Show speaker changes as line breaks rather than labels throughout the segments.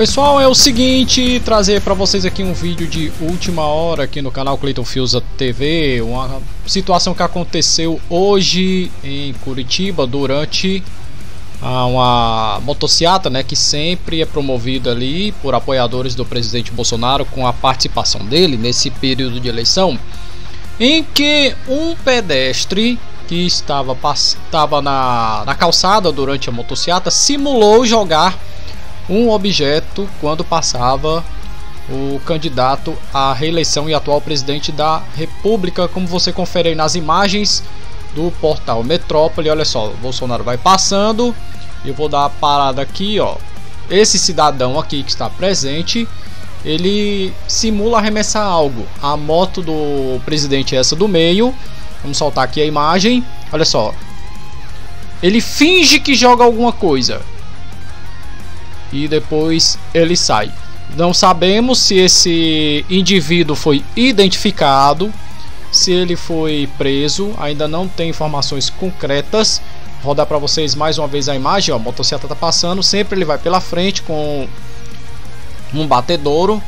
Pessoal, é o seguinte, trazer para vocês aqui um vídeo de última hora aqui no canal Clayton Fiuza TV, uma situação que aconteceu hoje em Curitiba durante uma motociata, né, que sempre é promovida ali por apoiadores do presidente Bolsonaro, com a participação dele nesse período de eleição, em que um pedestre que estava na calçada durante a motociata simulou jogar um objeto quando passava o candidato à reeleição e atual presidente da República, como você confere aí nas imagens do portal Metrópole. Olha só, o Bolsonaro vai passando, eu vou dar a parada aqui, ó. Esse cidadão aqui que está presente, ele simula arremessar algo. A moto do presidente é essa do meio. Vamos soltar aqui a imagem. Olha só, ele finge que joga alguma coisa e depois ele sai. Não sabemos se esse indivíduo foi identificado, se ele foi preso, ainda não tem informações concretas. Vou rodar para vocês mais uma vez a imagem, ó. A motocicleta tá passando, sempre ele vai pela frente com um batedouro.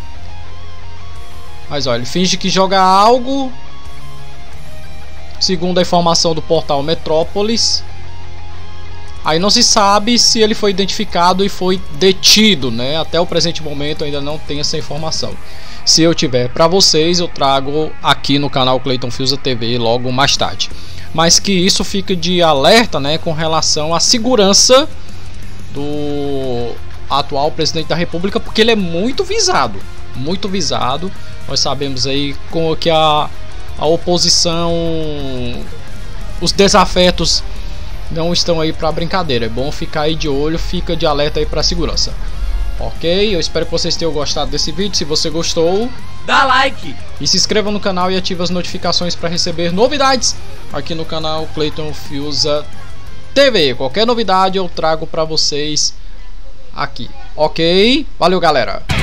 Mas ó, ele finge que joga algo. Segundo a informação do portal Metrópolis, aí não se sabe se ele foi identificado e foi detido, né? Até o presente momento ainda não tem essa informação. Se eu tiver para vocês, eu trago aqui no canal Clayton Fiuza TV logo mais tarde. Mas que isso fica de alerta, né, com relação à segurança do atual presidente da República, porque ele é muito visado, muito visado. Nós sabemos aí com que a oposição, os desafetos não estão aí para brincadeira. É bom ficar aí de olho, fica de alerta aí para segurança. Ok? Eu espero que vocês tenham gostado desse vídeo. Se você gostou,
dá like
e se inscreva no canal e ative as notificações para receber novidades aqui no canal Clayton Fiuza TV. Qualquer novidade eu trago para vocês aqui. Ok? Valeu, galera!